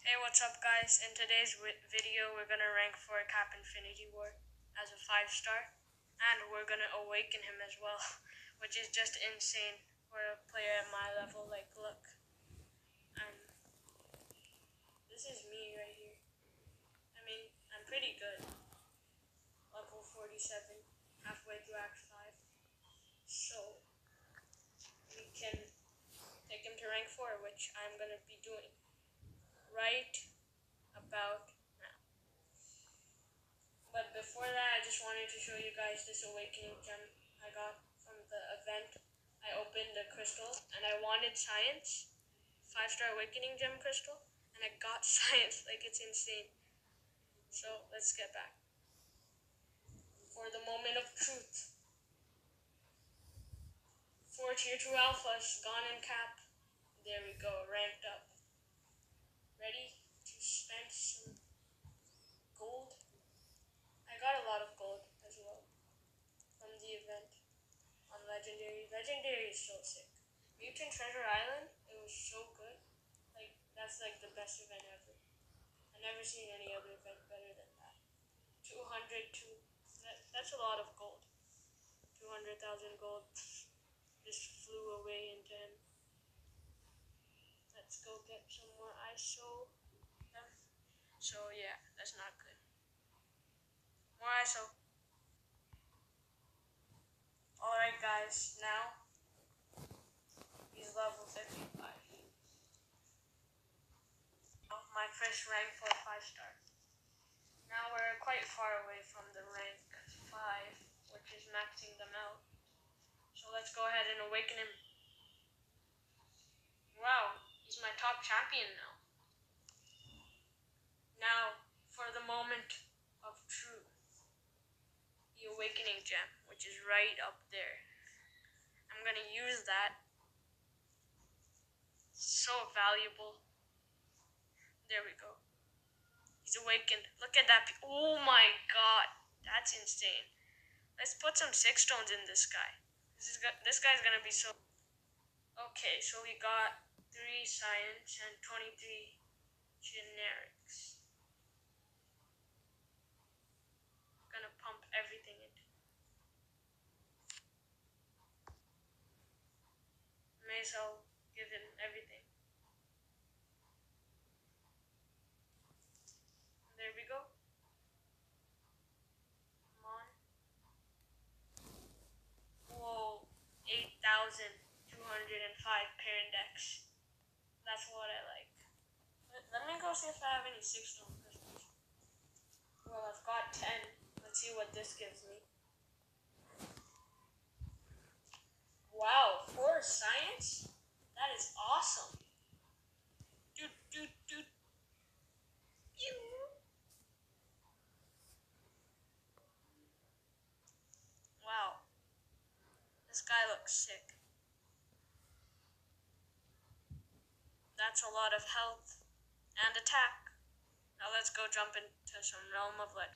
Hey, what's up, guys? In today's video, we're gonna rank for Cap Infinity War as a 5-star, and we're gonna awaken him as well, which is just insane for a player at my level. Like, look, I'm. This is me right here. I mean, I'm pretty good. Level 47, halfway through Act 5. So we can take him to rank 4, which I'm gonna be doing right about now. But before that, I just wanted to show you guys this awakening gem I got from the event. I opened a crystal and I wanted science, 5-star awakening gem crystal, and I got science. Like, it's insane. So let's get back. For the moment of truth. 4 tier 2 alphas gone in Cap. There we go, ranked up. Ready to spend some gold. I got a lot of gold as well from the event on Legendary. Legendary is so sick. Mutant Treasure Island, it was so good. Like, that's like the best event ever. I've never seen any other event better than that. 202. That's a lot of gold. 200,000 gold just flew away into him. Let's go get some more ISO. So yeah, that's not good. More ISO. Alright guys, now he's level 55. My first rank for 5-star. Now we're quite far away from the rank 5, which is maxing them out. So let's go ahead and awaken him. Wow, he's my top champion now. Now, for the moment of truth. The awakening gem, which is right up there. I'm gonna use that. So valuable. There we go. He's awakened. Look at that. Oh my god. That's insane. Let's put some 6 stones in this guy. This guy's gonna be so... Okay, so we got 3 science and 23 generics. Gonna pump everything into. May as well give him everything. There we go. Come on. Whoa, 8,205 Parandex. That's what I like. Let me go see if I have any 6-stone crystals. Well, I've got 10. Let's see what this gives me. Wow, 4 science? That is awesome. Dude. Wow. This guy looks sick. That's a lot of health and attack. Now let's go jump into some Realm of Legend.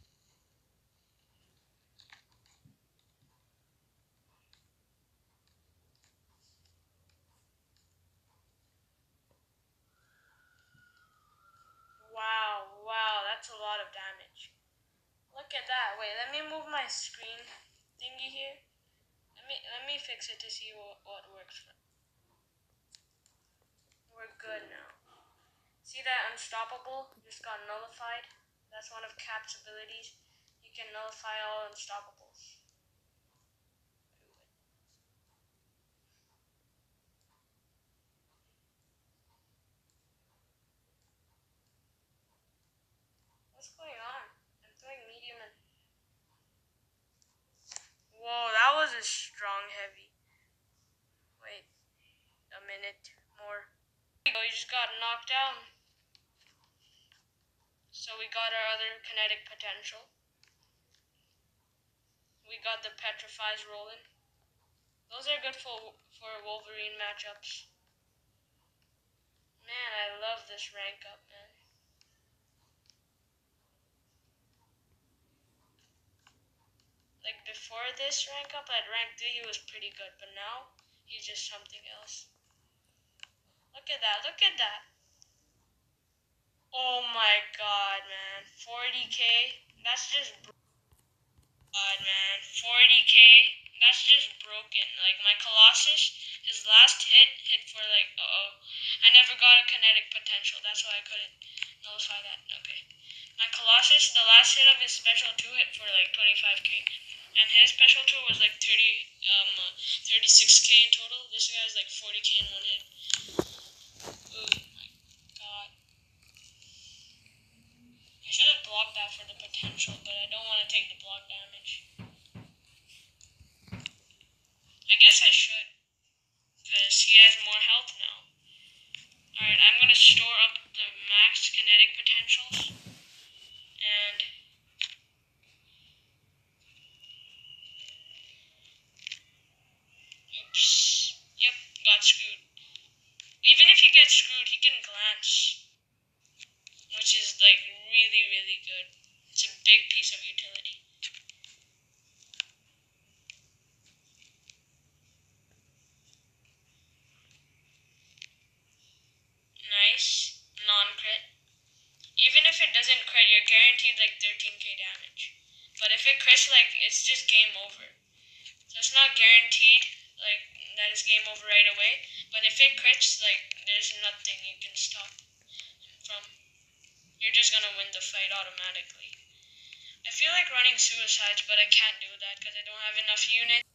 Wow, that's a lot of damage. Look at that. Wait, let me move my screen thingy here. Let me fix it to see what works for. We're good now. See that unstoppable just got nullified? That's one of Cap's abilities. He can nullify all unstoppables. What's going on? I'm throwing medium and... Whoa, that was a strong heavy. Wait, a minute more. There you go, you just got knocked down. So we got our other kinetic potential. We got the petrifies rolling. Those are good for Wolverine matchups. Man, I love this rank up, man. Like, before this rank up, at rank 3 he was pretty good, but now he's just something else. Look at that, look at that. my god, man. 40k? That's just god, man. 40k? That's just broken. Like, my Colossus, his last hit for, like, I never got a kinetic potential. That's why I couldn't nullify that. Okay. My Colossus, the last hit of his special 2 hit for, like, 25k. And his special 2 was, like, 36k in total. This guy's, like, 40k in one hit. Oh, my god. I should have blocked that for the potential, but I don't want to take the block damage. I guess I should, because he has more health now. Alright, I'm going to store up the max kinetic potentials. And oops. Yep, got screwed. Even if he gets screwed, he can glance, which is like really, really good. It's a big piece of utility. Nice. Non-crit. Even if it doesn't crit, you're guaranteed like 13k damage. But if it crits, like, it's just game over. So it's not guaranteed, like, that it's game over right away. But if it crits, like, there's nothing you can stop from. You're just gonna win the fight automatically. I feel like running suicides, but I can't do that because I don't have enough units.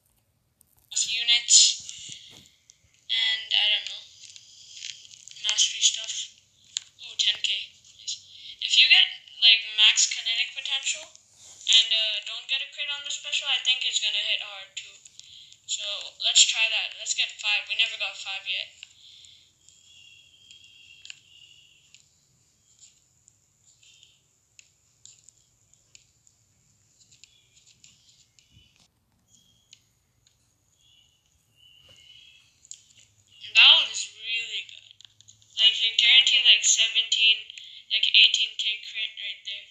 And I don't know. Mastery stuff. Oh, 10k. Nice. If you get, like, max kinetic potential and don't get a crit on the special, I think it's gonna hit hard too. So let's try that. Let's get 5. We never got 5 yet. And that was really good. Like, you guarantee like 18k crit right there.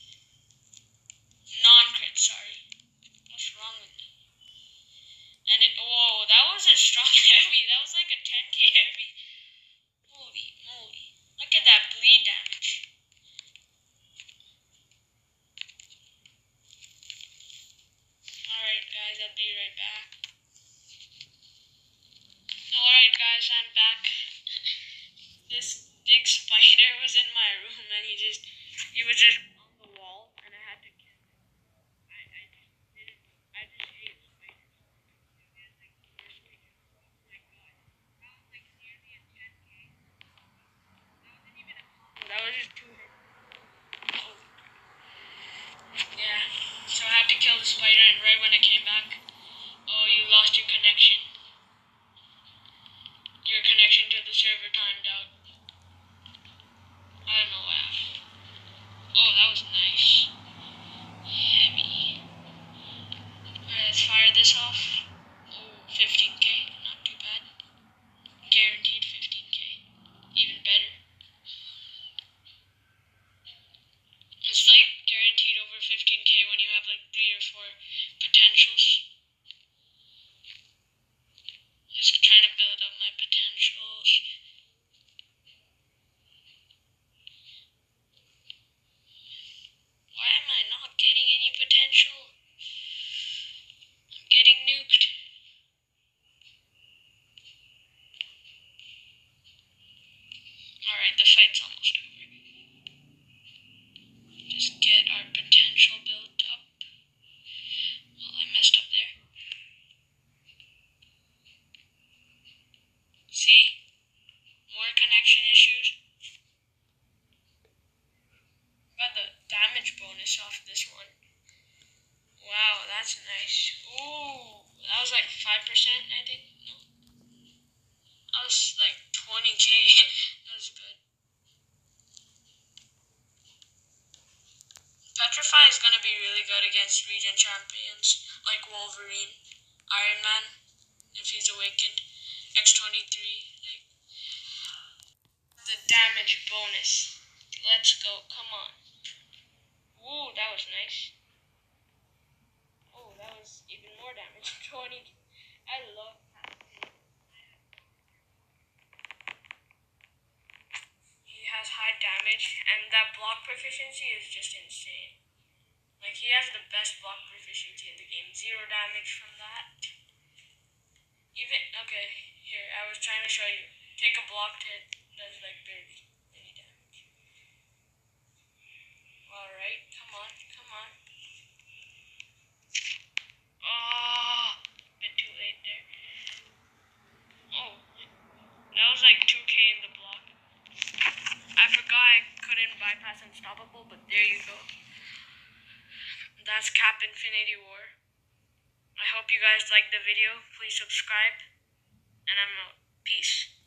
Non-crit, sorry. What's wrong with me? And whoa, that was a strong heavy. That was like a 10k heavy. Holy moly. Look at that bleed damage. Alright guys, I'll be right back. Alright guys, I'm back. This big spider was in my room and he was just on the wall and I had to kill him. I just hate spiders. Oh my god. That was like nearly a 10k. That wasn't even a combo. That was just 2 hits. Oh. Yeah. So I had to kill the spider and right when I came back, oh, you lost your connection. Your connection to the server timed out. I don't know what happened. Oh, that was nice. Heavy. Alright, let's fire this off. Oh, 15k. Not too bad. Guaranteed 15k. Even better. It's like guaranteed over 15k when you have like 3 or 4 potentials. Just trying to build up my potentials. Why am I not getting any potential? I'm getting nuked. Alright, the fight's almost over. Just get our potential built up. Well, I messed up there. See? More connection issues. Got the damage bonus off this one. Wow, that's nice. Ooh, that was like 5%, I think. No. That was like 20k. That was good. Petrify is gonna be really good against region champions like Wolverine, Iron Man, if he's awakened, X-23. Like, the damage bonus. Let's go. Come on. Ooh, that was nice. Oh, that was even more damage. 20. I love that. He has high damage, and that block proficiency is just insane. Like, he has the best block proficiency in the game. 0 damage from that. Even, okay, here, I was trying to show you. Take a blocked hit, does like barely any damage. Alright, come on, come on. Oh, bit too late there. Oh, that was like 2k in the block. I forgot I couldn't bypass Unstoppable, but there you go. That's Cap Infinity War. I hope you guys liked the video. Please subscribe, and I'm out. Peace.